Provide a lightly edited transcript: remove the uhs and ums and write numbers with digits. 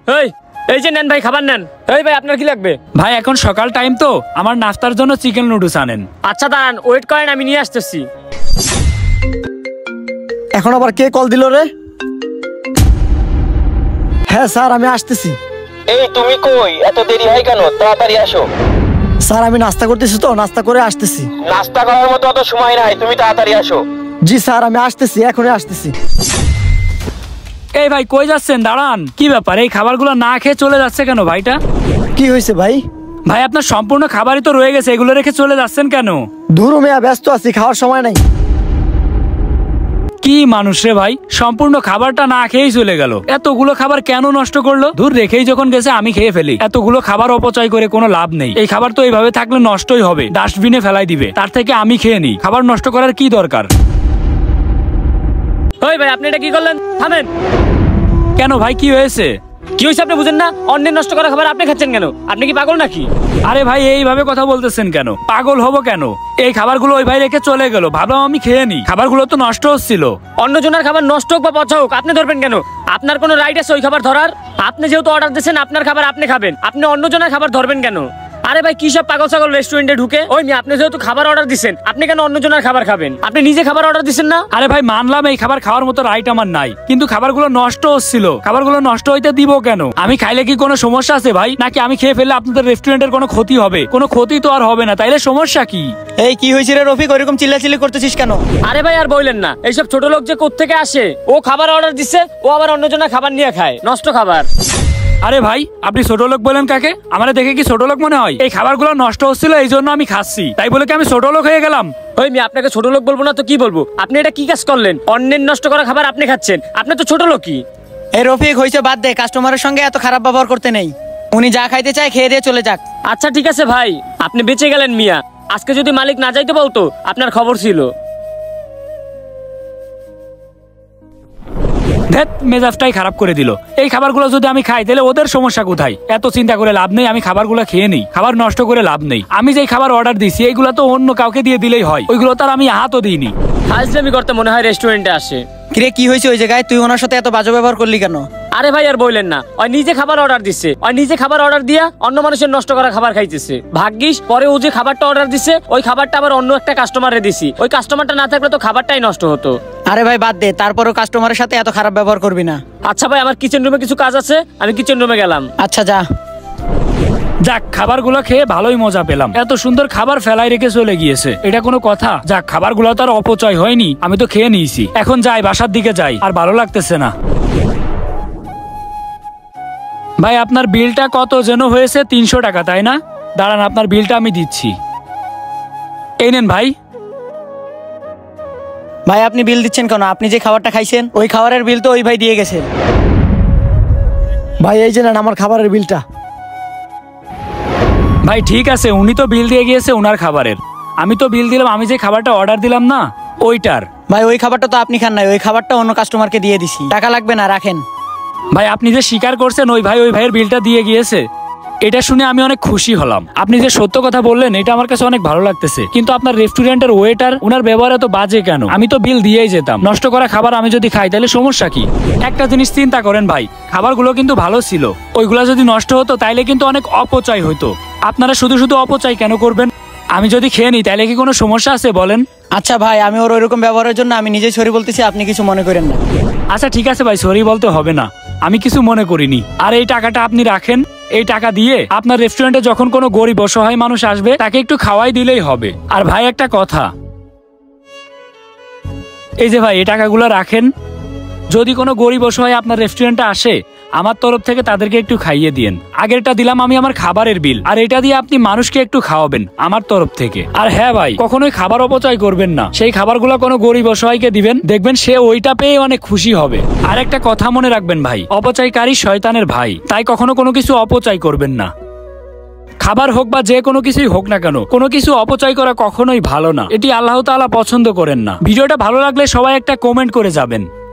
এই এই যে নেন ভাই, খাবার নেন। এই ভাই আপনার কি লাগবে? ভাই এখন সকাল টাইম তো, আমার নাস্তার জন্য চিকেন নুডলস আনেন। আচ্ছা দাঁড়ান, ওয়েট করেন, আমি নিয়ে আসতেছি। এখন আবার কে কল দিল রে? হ্যাঁ স্যার, আমি আসতেছি। এই তুমি কই? এত দেরি হয় কেন? তাড়াতাড়ি আসো। স্যার আমি নাস্তা করতেছি তো, নাস্তা করে আসতেছি। নাস্তা করার মতো অত সময় নাই, তুমি তাড়াতাড়ি আসো। জি স্যার, আমি আসতেছি, এখনই আসতেছি। এই ভাই কই যাচ্ছেন? দাঁড়ান, কি ব্যাপার? এই খাবারগুলো না খেয়ে চলে যাচ্ছে কেন ভাইটা? কি হয়েছে ভাই? ভাই আপনার সম্পূর্ণ খাবারই তো রয়ে গেছে, এগুলো রেখে চলে যাচ্ছেন কেন? দূর মেয়া, ব্যস্ত আছি, খাওয়ার সময় নাই। কি মানুষ রে ভাই, সম্পূর্ণ খাবারটা না খেয়েই চলে গেল। এতগুলো খাবার কেন নষ্ট করলো? দূর, রেখেই যখন গেছে আমি খেয়ে ফেলি। এতগুলো খাবার অপচয় করে কোনো লাভ নেই। এই খাবার তো এইভাবে থাকলে নষ্টই হবে, ডাস্টবিনে ফেলাই দিবে। তার থেকে আমি খেয়ে নিই, খাবার নষ্ট করার কি দরকার? ওই ভাই আপনি এটা কি করলেন? থামেন। কেন ভাই, কি হয়েছে? কি হয়েছে আপনি বুঝেন না? অন্যের নষ্ট করা খাবার আপনি খাচ্ছেন কেন? আপনি কি পাগল নাকি? আরে ভাই এইভাবে কথা বলতেছেন কেন? পাগল হবো কেন? এই খাবারগুলো ওই ভাই রেখে চলে গেল, ভাবলাম আমি খেয়ে নি। খাবারগুলো তো নষ্ট হচ্ছিল। অন্যজনের খাবার নষ্ট হোক বা পচা হোক, আপনি ধরবেন কেন? আপনার কোনো রাইট আছে ওই খাবার ধরার? আপনি যেহেতু অর্ডার দিয়েছেন, আপনার খাবার আপনি খাবেন, আপনি অন্যজনের খাবার ধরবেন কেন? আরে ভাই কি সব পাগল ছাগল রেস্টুরেন্টে ঢুকে? ওই আপনি যেহেতু খাবার অর্ডার দিচ্ছেন, আপনি কেন অন্যজনের খাবার খাবেন? আপনি নিজে খাবার অর্ডার দিচ্ছেন না? আরে ভাই মানলাম এই খাবার খাওয়ার মতো রাইট আমার নাই, কিন্তু খাবারগুলো নষ্ট হচ্ছিল। খাবারগুলো নষ্ট হইতে দিব কেন? আমি খাইলে কি কোনো সমস্যা আছে ভাই? নাকি আমি খেয়ে ফেললে আপনাদের রেস্টুরেন্টের কোনো ক্ষতি হবে? কোনো ক্ষতি তো আর হবে না, তাইলে সমস্যা কি? এই কি হয়েছে রে রফিক, ওইরকম চিল্লাচিল্লি করতেছিস কেন? আরে ভাই আর বললেন না, এইসব ছোট লোক যে কোত্থেকে আসে। ও খাবার অর্ডার দিচ্ছে, ও আবার অন্যজনের খাবার নিয়ে খায়, নষ্ট খাবার। আরে ভাই আপনি ছোট লোক বলেন কাকে? আমার দেখে কি ছোট লোক মনে হয়? এই খাবারগুলো নষ্ট হচ্ছিল, এই জন্য আমি খাচ্ছি, তাই বলে কি আমি ছোট লোক হয়ে গেলাম? ওই আপনাকে ছোট লোক বলবো না তো কি বলবো? আপনি এটা কি কাজ করলেন? অন্যের নষ্ট করা খাবার আপনি খাচ্ছেন, আপনি তো ছোট লোকই। এই রফিক হয়েছে, বাদ দে, কাস্টমারের সঙ্গে এত খারাপ ব্যবহার করতে নেই। উনি যা খাইতে চায় খেয়ে দিয়ে চলে যাক। আচ্ছা ঠিক আছে ভাই, আপনি বেঁচে গেলেন মিয়া। আজকে যদি মালিক না যাইতে বলতো, আপনার খবর ছিল। মেজাজটাই খারাপ করে দিল। এই খাবারগুলো যদি আমি খাই তাহলে ওদের সমস্যা কোথায়? এত চিন্তা করে লাভ নেই, আমি খাবারগুলো খেয়ে নিই, খাবার নষ্ট করে লাভ নেই। আমি যে খাবার অর্ডার দিছি এইগুলো তো অন্য কাউকে দিয়ে দিলেই হয়, ওইগুলো তার আমি হাতও দিইনি। ফাজলামি করতে মনে হয় রেস্টুরেন্টে আসে। কিরে কি হয়েছে ওই জায়গায়? তুই ওনার সাথে এত বাজে ব্যবহার করলি কেন? আরে ভাই আর বললেন না, ওই নিজে খাবার অর্ডার দিচ্ছে, ওই নিজে খাবার অর্ডার দিয়া অন্য মানুষের নষ্ট করা খাবার খাইতেছে। ভাগ্যিস পরে ও যে খাবারটা অর্ডার দিচ্ছে, ওই খাবারটা আবার অন্য একটা কাস্টমারে দিছি। ওই কাস্টমারটা না থাকলে তো খাবারটাই নষ্ট হতো। আরে ভাই বাদ দে, তারপরও কাস্টমারের সাথে এত খারাপ ব্যবহার করবি না। আচ্ছা ভাই, আমার কিচেন রুমে কিছু কাজ আছে, আমি কিচেন রুমে গেলাম। আচ্ছা যা। যাক, খাবারগুলো খেয়ে ভালোই মজা পেলাম। এত সুন্দর খাবার ফেলাই রেখে চলে গিয়েছে, এটা কোনো কথা? যাক, খাবারগুলো তো আর অপচয় হয়নি, আমি তো খেয়ে নিয়েছি। এখন যাই, বাসার দিকে যাই, আর ভালো লাগতেছে না। ভাই আপনার বিলটা কত যেন হয়েছে? 300 টাকা, তাই না? দাঁড়ান, আপনার বিলটা আমি দিচ্ছি। এই নেন ভাই। ভাই আপনি বিল দিচ্ছেন কেন? আপনি যে খাবারটা খাইছেন ওই খাবারের বিল তো ওই ভাই দিয়ে গেছে। ভাই এই যে নেন আমার খাবারের বিলটা। ভাই ঠিক আছে, উনি তো বিল দিয়ে গিয়েছে ওনার খাবারের, আমি তো বিল দিলাম আমি যে খাবারটা অর্ডার দিলাম না ওইটার। ভাই ওই খাবারটা তো আপনি খান নাই, ওই খাবারটা অন্য কাস্টমারকে দিয়ে দিছি, টাকা লাগবে না, রাখেন। ভাই আপনি যে স্বীকার করছেন ওই ভাইয়ের বিলটা দিয়ে গিয়েছে, এটা শুনে আমি অনেক খুশি হলাম। আপনি যে সত্য কথা বললেন এটা আমার কাছে অনেক ভালো লাগতেছে। কিন্তু আপনার রেস্টুরেন্টের ওয়েটার, ওনার ব্যবহার এত বাজে কেন? আমি তো বিল দিয়েই যেতাম। নষ্ট করা খাবার আমি যদি খাই তাহলে সমস্যা কি? একটা জিনিস চিন্তা করেন ভাই, খাবারগুলো কিন্তু ভালো ছিল, ওইগুলা যদি নষ্ট হতো তাইলে কিন্তু অনেক অপচয় হইতো। আপনারা শুধু শুধু অপচয় কেন করবেন? আমি যদি খেয়ে নিই তাইলে কি কোনো সমস্যা আছে বলেন? আচ্ছা ভাই, আমি ওর ওইরকম ব্যবহারের জন্য আমি নিজে সরি বলতেছি, আপনি কিছু মনে করেন না। আচ্ছা ঠিক আছে ভাই, সরি বলতে হবে না, আমি কিছু মনে করিনি। আর এই টাকাটা আপনি রাখেন, এই টাকা দিয়ে আপনার রেস্টুরেন্টে যখন কোনো গরিব অসহায় মানুষ আসবে তাকে একটু খাওয়াই দিলেই হবে। আর ভাই একটা কথা, এই যে ভাই এই টাকাগুলো রাখেন, যদি কোনো গরিব অসহায় আপনার রেস্টুরেন্টে আসে আমার তরফ থেকে তাদেরকে একটু খাইয়ে দিয়েন। আগেরটা দিলাম আমি আমার খাবারের বিল, আর এটা দিয়ে আপনি মানুষকে একটু খাওয়াবেন আমার তরফ থেকে। আর হ্যাঁ ভাই, কখনোই খাবার অপচয় করবেন না, সেই খাবারগুলো কোনো গরিব অসহায়কে দিবেন, দেখবেন সে ওইটা পেয়ে অনেক খুশি হবে। আর একটা কথা মনে রাখবেন ভাই, অপচয়কারী শয়তানের ভাই, তাই কখনো কোনো কিছু অপচয় করবেন না। খাবার হোক বা যে কোনো কিছুই হোক না কেন, কোনো কিছু অপচয় করা কখনোই ভালো না, এটি আল্লাহ তাআলা পছন্দ করেন না। ভিডিওটা ভালো লাগলে সবাই একটা কমেন্ট করে যাবেন।